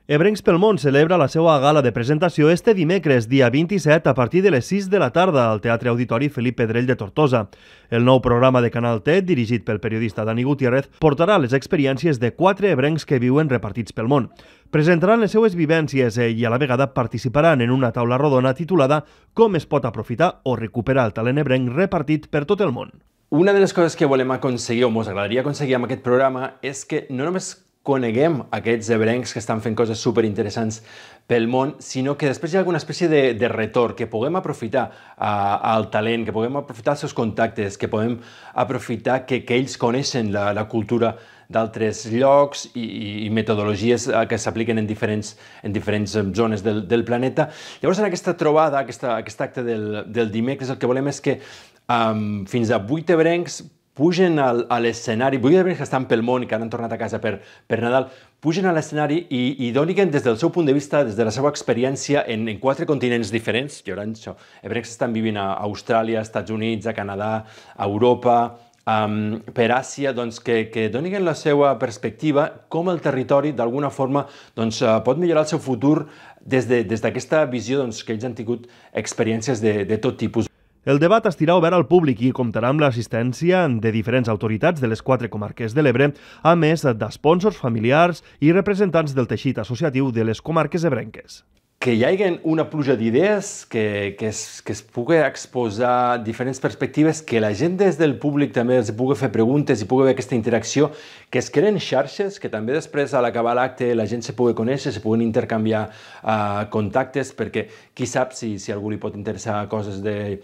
Ebrencs pel Món celebra la seva gala de presentació este dimecres, dia 27, a partir de les 6 de la tarda, al Teatre Auditori Felip Pedrell de Tortosa. El nou programa de Canal T, dirigit pel periodista Dani Gutiérrez, portarà les experiències de 4 ebrencs que viuen repartits pel món. Presentaran les seues vivències i a la vegada participaran en una taula rodona titulada «Com es pot aprofitar o recuperar el talent ebrenc repartit per tot el món». Una de les coses que volem aconseguir, o ens agradaria aconseguir amb aquest programa, és que no només coneguem aquests ebrencs que estan fent coses superinteressants pel món, sinó que després hi ha alguna espècie de retorn, que puguem aprofitar el talent, que puguem aprofitar els seus contactes, que puguem aprofitar que ells coneixen la cultura d'altres llocs i metodologies que s'apliquen en diferents zones del planeta. Llavors, en aquesta trobada, aquest acte del dimecres, el que volem és que fins a 8 ebrencs pugen a l'escenari, 8 ebrencs que estan pel món i que han tornat a casa per Nadal, pugen a l'escenari i donen des del seu punt de vista, des de la seva experiència en 4 continents diferents. Hi haurà ebrencs que estan vivint a Austràlia, als Estats Units, a Canadà, a Europa, per Àsia, que donin la seva perspectiva, com el territori d'alguna forma pot millorar el seu futur des d'aquesta visió que ells han tingut experiències de tot tipus. El debat estarà obert al públic i comptarà amb l'assistència de diferents autoritats de les 4 comarques de l'Ebre, a més d'espònsors familiars i representants del teixit associatiu de les comarques ebrenques. Que hi hagi una pluja d'idees, que es pugui exposar diferents perspectives, que la gent des del públic també els pugui fer preguntes i pugui haver aquesta interacció, que es creen xarxes, que també després a l'acabar l'acte la gent se pugui conèixer, se puguin intercanviar contactes, perquè qui sap si algú li pot interessar coses de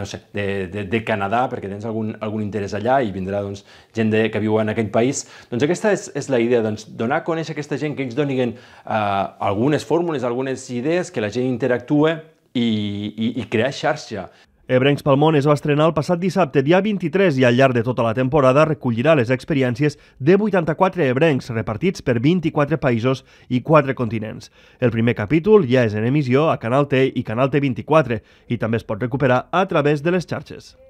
Canadà, perquè tens algun interès allà i vindrà gent que viu en aquell país. Doncs aquesta és la idea, donar a conèixer aquesta gent, que ells donin algunes fórmules, algunes idees, que la gent interactue i crear xarxa. Ebrencs pel Món es va estrenar el passat dissabte, dia 23, i al llarg de tota la temporada recollirà les experiències de 84 ebrencs repartits per 24 països i 4 continents. El primer capítol ja és en emissió a Canal T i Canal T24 i també es pot recuperar a través de les xarxes.